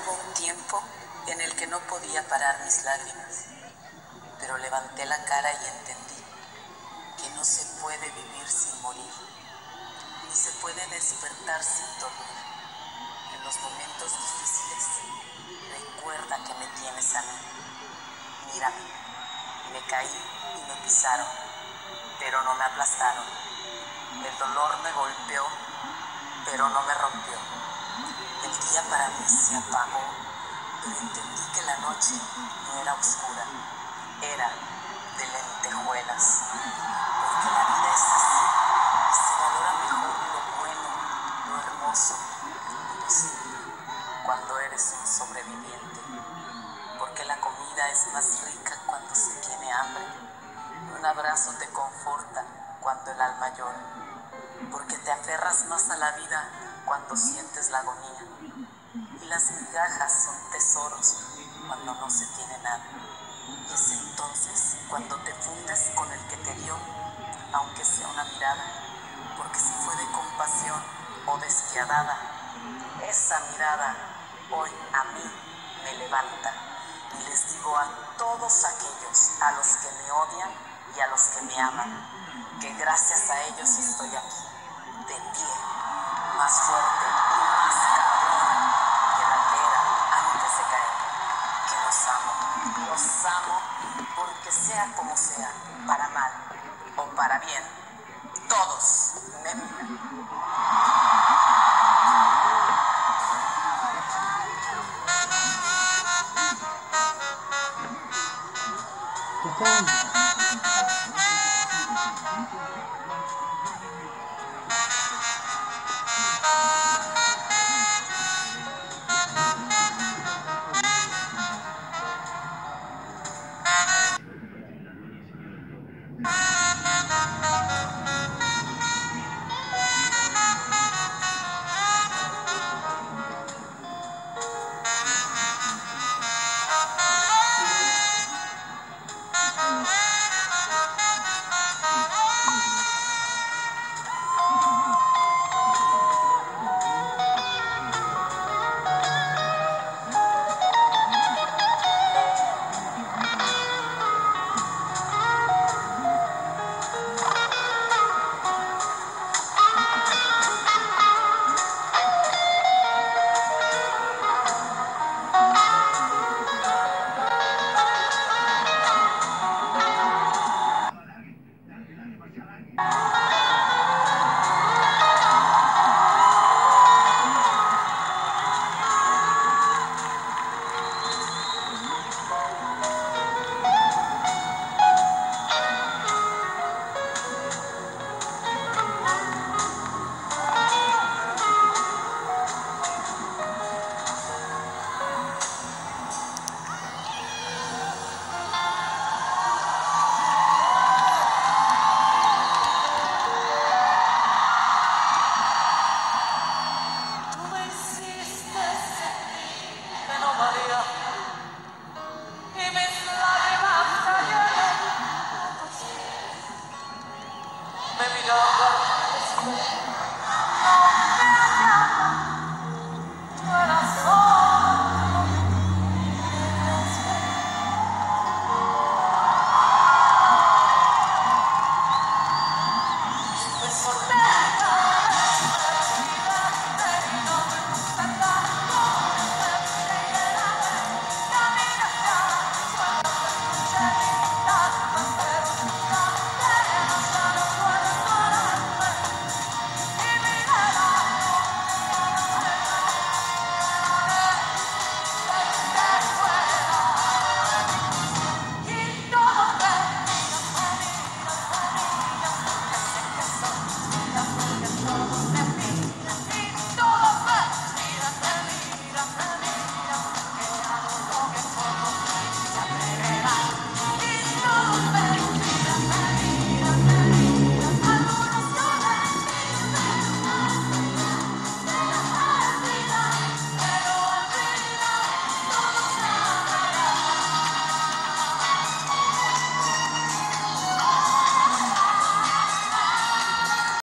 Hubo un tiempo en el que no podía parar mis lágrimas, pero levanté la cara y entendí que no se puede vivir sin morir, ni se puede despertar sin dormir. En los momentos difíciles, recuerda que me tienes a mí. Mírame, me caí y me pisaron, pero no me aplastaron. El dolor me golpeó, pero no me rompió. El día para mí se apagó, pero entendí que la noche no era oscura, era de lentejuelas. Porque la vida es así, y se valora mejor lo bueno, lo hermoso y lo simple, cuando eres un sobreviviente. Porque la comida es más rica cuando se tiene hambre, y un abrazo te conforta cuando el alma llora. Porque te aferras más a la vida cuando sientes la agonía, y las migajas son tesoros cuando no se tiene nada. Y es entonces cuando te fundes con el que te dio, aunque sea una mirada, porque si fue de compasión o despiadada, esa mirada hoy a mí me levanta. Y les digo a todos aquellos a los que me odian y a los que me aman, que gracias a ellos estoy aquí, de pie, más fuerte y más cabrona que la que era antes de caer. Que los amo porque sea como sea, para mal o para bien, todos me miran.